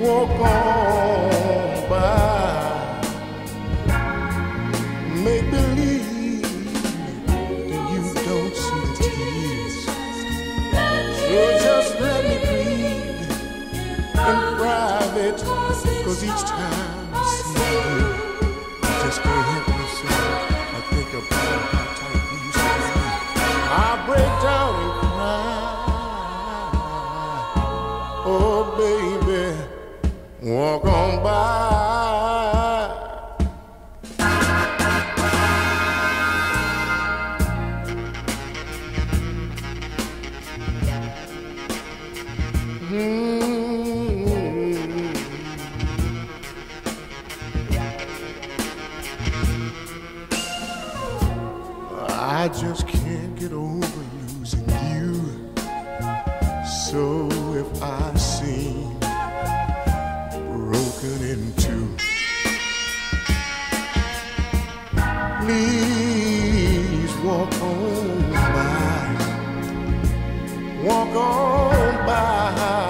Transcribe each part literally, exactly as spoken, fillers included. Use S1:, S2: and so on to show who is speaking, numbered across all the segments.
S1: walk on by. Make believe that you don't see the tears. So just let me breathe in private, 'cause each time I see you, I just can't help myself. I think about how tight we used to be. I break down and cry. Oh baby, walk on by. Mm-hmm. I just can't get over losing you. So if I seem broken in two, please walk on by. Walk on by.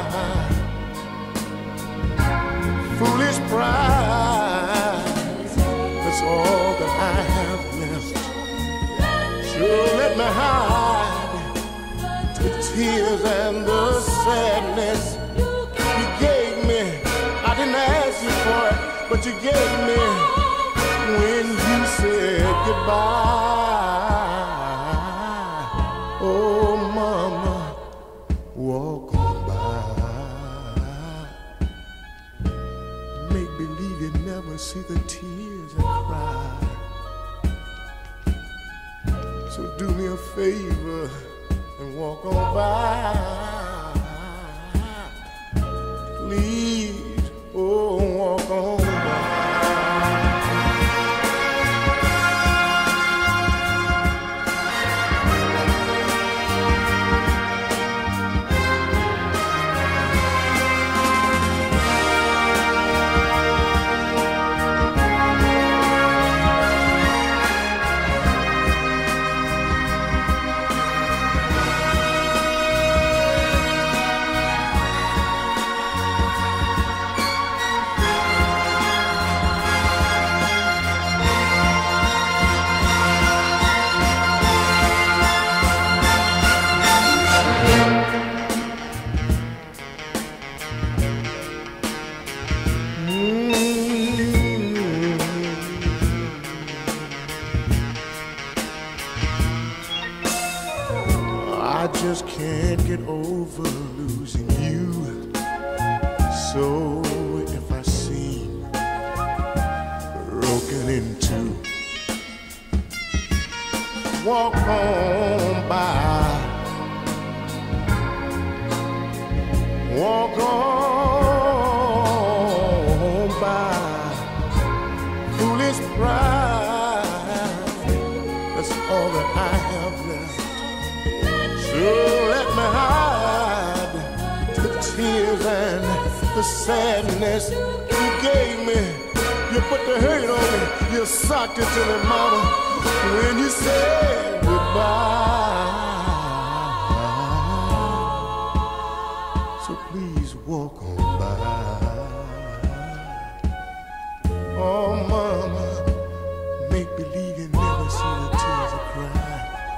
S1: Foolish pride, that's all that I have left. So let me hide the tears and the sadness you gave me. I didn't ask you for it, but you gave me when you said goodbye. Oh mama, walk on by. Make believe you never see the tears I cry. So do me a favor and walk on by. Please, oh, walk on by. I just can't get over losing you. So if I seem broken in two, walk on by. Walk on by. Foolish pride, that's all that I have left. So let me hide the tears and the sadness you gave me. You put the hurt on me, you socked it to me, mama, when you said goodbye. So please walk on by. Oh mama, make believe you never see the tears I cry.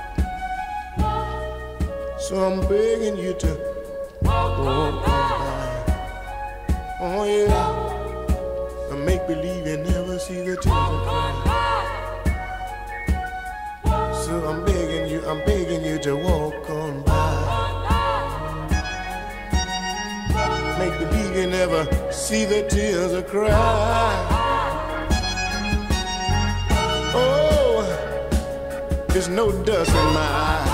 S1: So I'm begging you to walk on by. Oh yeah, I make believe you never see the tears I cry. So I'm begging you, I'm begging you to walk on by. Make believe you never see the tears I cry. Oh, there's no dust in my eyes.